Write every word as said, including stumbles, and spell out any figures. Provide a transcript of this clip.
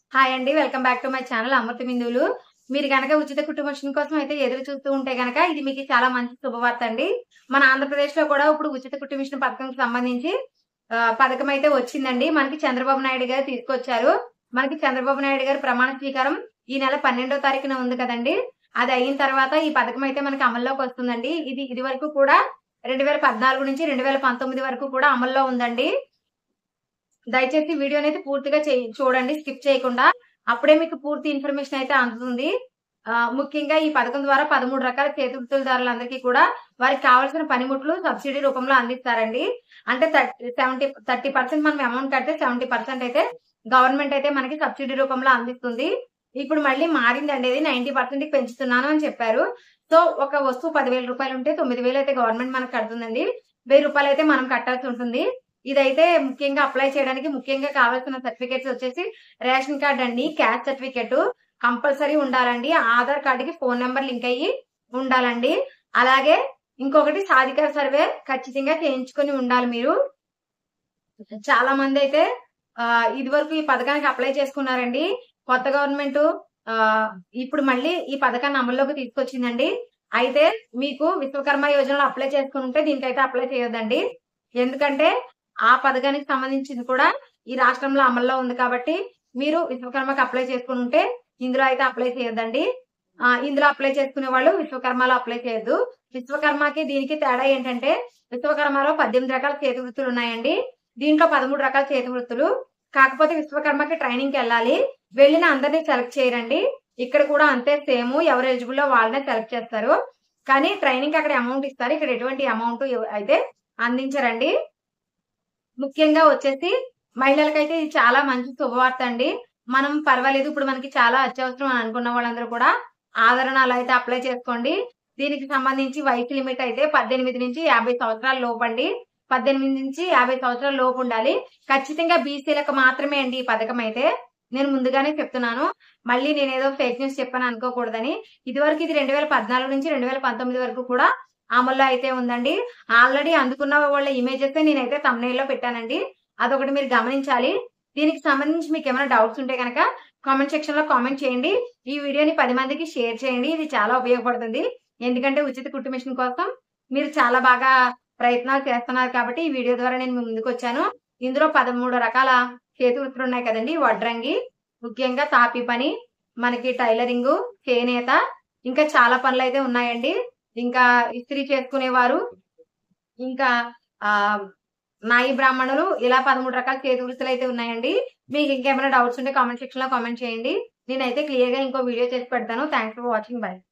Hi అండి. Welcome back to my channel Amrutha Bindhuvulu. మీరు గనక ఉచిత కుటుంబ మిషన్ కోసం అయితే ఎదురు చూస్తూ ఉంటే గనక ఇది మీకు చాలా మంచి శుభవార్త అండి. మన ఆంధ్రప్రదేశ్‌లో కూడా ఇప్పుడు ఉచిత కుటుంబ మిషన్ పథకంకి సంబంధించి ఆహ్, పథకం అయితే వచ్చిందండి. మనకి చంద్రబాబు నాయుడు గారు తీసుకొచ్చారు. మనకి చంద్రబాబు నాయుడు గారి ప్రమాణ స్వీకారం ఈ నెల పన్నెండో తారీఖున ఉంది కదండీ! అది అయిన తర్వాత ఈ పథకం అయితే మనకి అమల్లోకి వస్తుందండి. ఇది ఇదివరకు కూడా రెండు వేల పద్నాలుగు నుంచి రెండు వేల పంతొమ్మిది వరకు కూడా అమల్లో ఉందండి. దయచేసి వీడియోనైతే పూర్తిగా చెయ్ చూడండి స్కిప్ చేయకుండా. అప్పుడే మీకు పూర్తి ఇన్ఫర్మేషన్ అయితే అందుతుంది. ఆహ్, ముఖ్యంగా ఈ పథకం ద్వారా పదమూడు రకాల చేతివృత్తులదారులందరికీ కూడా వారికి కావాల్సిన పనిముట్లు సబ్సిడీ రూపంలో అందిస్తారండి. అంటే థర్టీ సెవెంటీ థర్టీ పర్సెంట్ మనం అమౌంట్ కడితే సెవెంటీ పర్సెంట్ అయితే గవర్నమెంట్ అయితే మనకి సబ్సిడీ రూపంలో అందిస్తుంది. ఇప్పుడు మళ్ళీ మారిందండి ఇది తొంభై పర్సెంట్ పెంచుతున్నాను అని చెప్పారు. సో ఒక వస్తువు పది వేల రూపాయలు ఉంటే తొమ్మిది వేలు అయితే గవర్నమెంట్ మనకు కడుతుందండి. వెయ్యి రూపాయలు అయితే మనం కట్టాల్సి ఉంటుంది. ఇదైతే ముఖ్యంగా అప్లై చేయడానికి ముఖ్యంగా కావాల్సిన సర్టిఫికేట్స్ వచ్చేసి రేషన్ కార్డ్ అండి, క్యాస్ట్ సర్టిఫికేట్ కంపల్సరీ ఉండాలండి. ఆధార్ కార్డుకి ఫోన్ నెంబర్ లింక్ అయ్యి ఉండాలండి. అలాగే ఇంకొకటి సాధికార సర్వే ఖచ్చితంగా చేయించుకొని ఉండాలి మీరు. చాలా మంది అయితే ఆహ్, ఇదివరకు ఈ పథకానికి అప్లై చేసుకున్నారండి. కొత్త గవర్నమెంట్ ఆహ్, ఇప్పుడు మళ్ళీ ఈ పథకాన్ని అమల్లోకి తీసుకొచ్చిందండి. అయితే మీకు విశ్వకర్మ యోజనలో అప్లై చేసుకుని ఉంటే దీనికైతే అప్లై చేయొద్దండి. ఎందుకంటే ఆ పథకానికి సంబంధించింది కూడా ఈ రాష్ట్రంలో అమల్లో ఉంది కాబట్టి మీరు విశ్వకర్మకి అప్లై చేసుకుని ఉంటే ఇందులో అయితే అప్లై చేయొద్దండి. ఆ ఇందులో అప్లై చేసుకునే వాళ్ళు విశ్వకర్మలో అప్లై చేయొద్దు. విశ్వకర్మకి దీనికి తేడా ఏంటంటే విశ్వకర్మలో పద్దెనిమిది రకాల చేతి వృత్తులు ఉన్నాయండి. దీంట్లో పదమూడు రకాల చేతి వృత్తులు. కాకపోతే విశ్వకర్మకి ట్రైనింగ్ కి వెళ్ళాలి. వెళ్ళిన అందరినీ సెలెక్ట్ చేయరండి. ఇక్కడ కూడా అంతే సేమ్ ఎవరు ఎలిజిబుల్ వాళ్ళనే సెలెక్ట్ చేస్తారు. కానీ ట్రైనింగ్ అక్కడ అమౌంట్ ఇస్తారు. ఇక్కడ ఎటువంటి అమౌంట్ అయితే అందించరండి. ముఖ్యంగా వచ్చేసి మహిళలకైతే ఇది చాలా మంచి శుభవార్త అండి. మనం పర్వాలేదు ఇప్పుడు మనకి చాలా అత్యవసరం అని అనుకున్న వాళ్ళందరూ కూడా ఆదరణలు అయితే అప్లై చేసుకోండి. దీనికి సంబంధించి వయసు లిమిట్ అయితే పద్దెనిమిది నుంచి యాభై సంవత్సరాల లోపు అండి. పద్దెనిమిది నుంచి యాభై సంవత్సరాల లోపు ఉండాలి. ఖచ్చితంగా బీసీలకు మాత్రమే అండి ఈ పథకం అయితే. నేను ముందుగానే చెప్తున్నాను. మళ్ళీ నేనేదో ఫేక్ న్యూస్ చెప్పాను అనుకోకూడదని. ఇదివరకు ఇది రెండు వేల పద్నాలుగు నుంచి రెండు వేల పంతొమ్మిది వరకు కూడా అమల్లో అయితే ఉందండి. ఆల్రెడీ అందుకున్న వాళ్ళ ఇమేజెస్ నేనైతే థంబ్‌నెయిల్ లో పెట్టానండి. అదొకటి మీరు గమనించాలి. దీనికి సంబంధించి మీకు ఏమైనా డౌట్స్ ఉంటే కనుక కామెంట్ సెక్షన్ లో కామెంట్ చేయండి. ఈ వీడియోని పది మందికి షేర్ చేయండి. ఇది చాలా ఉపయోగపడుతుంది. ఎందుకంటే ఉచిత కుట్టు మిషన్ కోసం మీరు చాలా బాగా ప్రయత్నాలు చేస్తున్నారు కాబట్టి ఈ వీడియో ద్వారా నేను మీ ముందుకు వచ్చాను. ఇందులో పదమూడు రకాల చేతి వృత్తులు ఉన్నాయి కదండి. వడ్రంగి, ముఖ్యంగా తాపీ పని, మనకి టైలరింగ్, చేనేత, ఇంకా చాలా పనులు అయితే ఉన్నాయండి. ఇంకా ఇస్త్రీ చేసుకునేవారు, ఇంకా ఆ నాయి బ్రాహ్మణులు, ఇలా పదమూడు రకాల చేతి వృత్తులు అయితే ఉన్నాయండి. మీకు ఇంకేమైనా డౌట్స్ ఉంటే కామెంట్ సెక్షన్ లో కామెంట్ చేయండి. నేనైతే క్లియర్ గా ఇంకో వీడియో చేసి పెడతాను. Thanks for watching. బై.